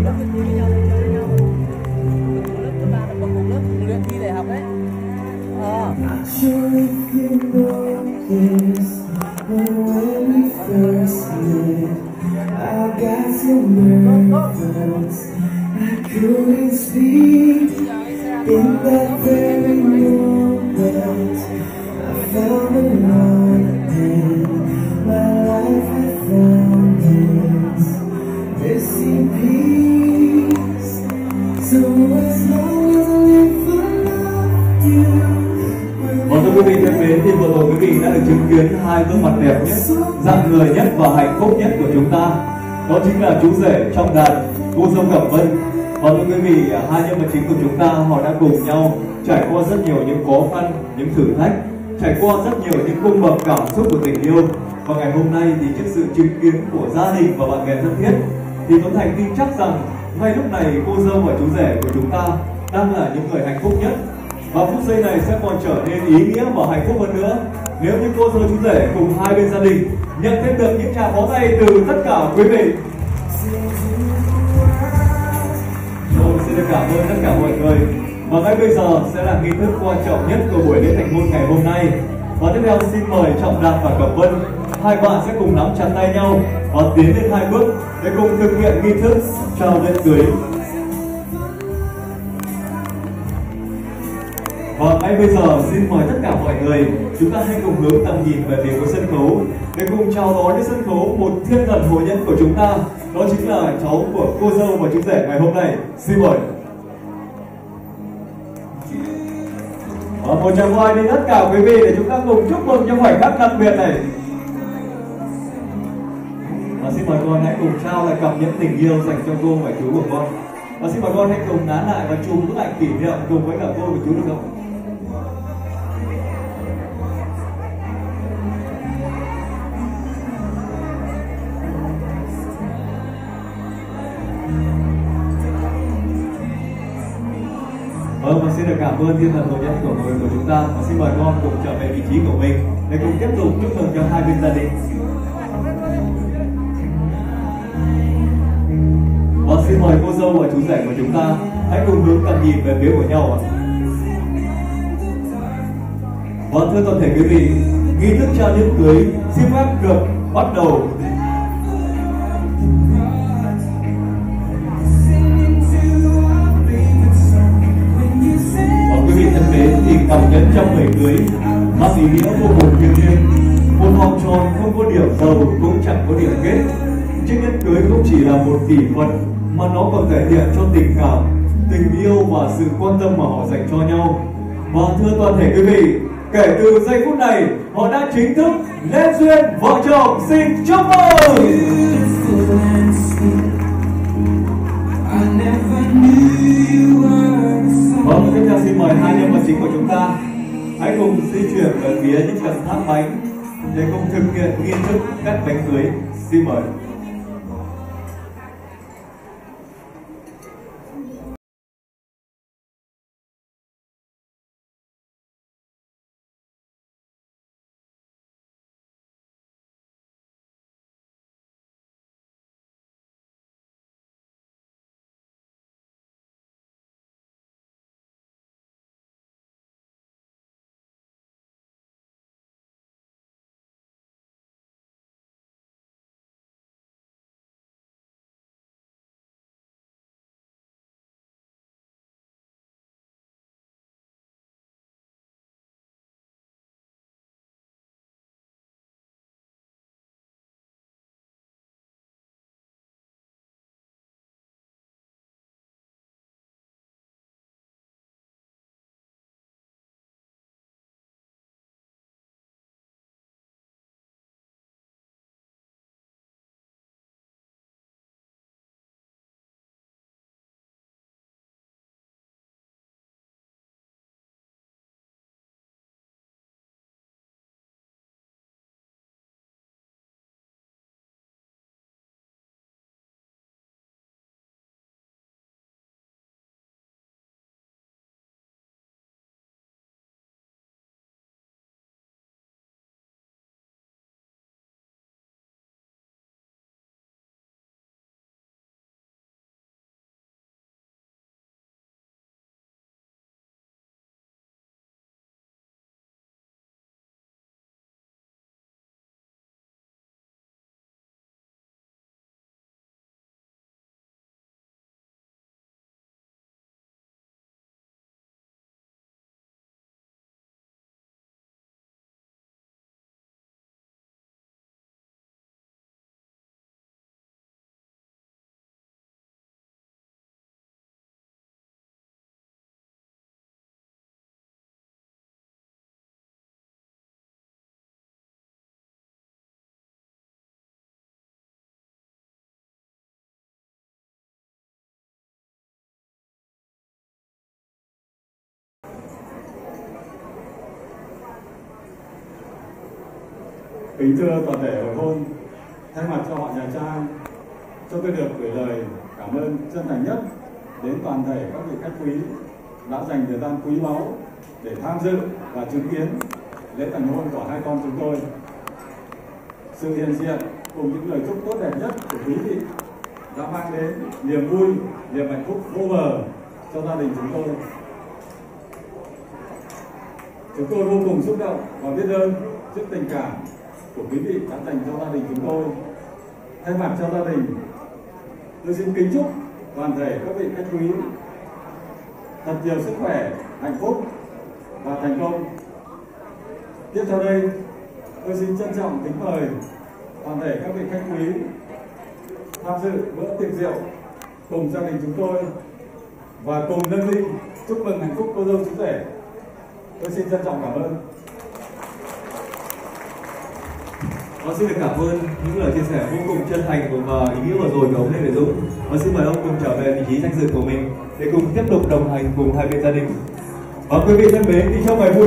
lớp với nhau chơi với nhau. Lớp cấp ba là cùng lớp luyện thi đại học đấy. Not sure if you know this, but when we first met, I got so nervous I couldn't speak. In that very moment, I found the one, and my life had found this peace. So as long as I live for love you. Vâng, thưa quý vị thân mến, thì vừa rồi quý vị đã được chứng kiến hai gương mặt đẹp nhất, rạng người nhất và hạnh phúc nhất của chúng ta. Đó chính là chú rể Trọng Đạt, cô dâu Cẩm Vân. Và thưa quý vị, hai nhân vật chính của chúng ta họ đã cùng nhau trải qua rất nhiều những khó khăn, những thử thách, trải qua rất nhiều những cung bậc cảm xúc của tình yêu. Và ngày hôm nay thì trước sự chứng kiến của gia đình và bạn bè thân thiết, thì Tuấn Thành tin chắc rằng ngay lúc này cô dâu và chú rể của chúng ta đang là những người hạnh phúc nhất. Và phút giây này sẽ còn trở nên ý nghĩa và hạnh phúc hơn nữa nếu như cô dâu chú rể cùng hai bên gia đình nhận thêm được những tràng pháo tay từ tất cả quý vị. Rồi, xin được cảm ơn tất cả mọi người. Và ngay bây giờ sẽ là nghi thức quan trọng nhất của buổi lễ thành hôn ngày hôm nay. Và tiếp theo xin mời Trọng Đạt và Cẩm Vân, hai bạn sẽ cùng nắm chặt tay nhau và tiến lên hai bước để cùng thực hiện nghi thức trao lễ cưới. Và ngay bây giờ xin mời tất cả mọi người, chúng ta hãy cùng hướng tầm nhìn về phía của sân khấu để cùng chào đón đến sân khấu một thiên thần hôn nhân của chúng ta, đó chính là cháu của cô dâu và chú rể ngày hôm nay. Xin mời. Và một tràng hoa đi tất cả quý vị để chúng ta cùng chúc mừng trong khoảnh khắc đặc biệt này. Và xin mời con hãy cùng trao lại cặp nhẫn tình yêu dành cho cô và chú của con. Và xin mời con hãy cùng nán lại và chụp bức ảnh kỷ niệm cùng với cả cô và chú được không? Vâng, và xin được cảm ơn thiên thần hôn nhân của người của chúng ta. Và xin mời con cùng trở về vị trí của mình để cùng tiếp tục chúc mừng cho hai bên gia đình. Và xin mời cô dâu và chú rể của chúng ta hãy cùng hướng tầm nhìn về phía của nhau ạ. Vâng, thưa toàn thể quý vị, nghi thức trao nhẫn cưới xin phép được bắt đầu. Quý vị thân mến, thì cặp nhẫn trong ngày cưới mang ý nghĩa vô cùng thiêng liêng. Một vòng tròn không có điểm đầu cũng chẳng có điểm kết. Chiếc nhẫn cưới không chỉ là một kỷ vật mà nó còn thể hiện cho tình cảm, tình yêu và sự quan tâm mà họ dành cho nhau. Và thưa toàn thể quý vị, kể từ giây phút này họ đã chính thức lên duyên vợ chồng. Xin chúc mừng. Vâng, tiếp theo xin mời hai nhân vật chính của chúng ta hãy cùng di chuyển về phía những cần tháp bánh để cùng thực hiện nghi thức cắt bánh cưới. Xin mời. Kính thưa toàn thể hội hôn, thay mặt cho họ nhà trai, cho tôi được gửi lời cảm ơn chân thành nhất đến toàn thể các vị khách quý đã dành thời gian quý báu để tham dự và chứng kiến lễ thành hôn của hai con chúng tôi. Sự hiện diện cùng những lời chúc tốt đẹp nhất của quý vị đã mang đến niềm vui, niềm hạnh phúc vô bờ cho gia đình chúng tôi. Chúng tôi vô cùng xúc động và biết ơn trước tình cảm của quý vị đã dành cho gia đình chúng tôi. Thay mặt cho gia đình, tôi xin kính chúc toàn thể các vị khách quý thật nhiều sức khỏe, hạnh phúc và thành công. Tiếp theo đây, tôi xin trân trọng kính mời toàn thể các vị khách quý tham dự bữa tiệc rượu cùng gia đình chúng tôi và cùng nâng ly chúc mừng hạnh phúc cô dâu chú rể. Tôi xin trân trọng cảm ơn. Xin được cảm ơn những lời chia sẻ vô cùng chân thành và ý nghĩa vừa rồi của ông Lê Việt Dũng. Xin mời ông cùng trở về vị trí danh dự của mình để cùng tiếp tục đồng hành cùng hai bên gia đình. Quý vị thân mến, đi trong ngày vui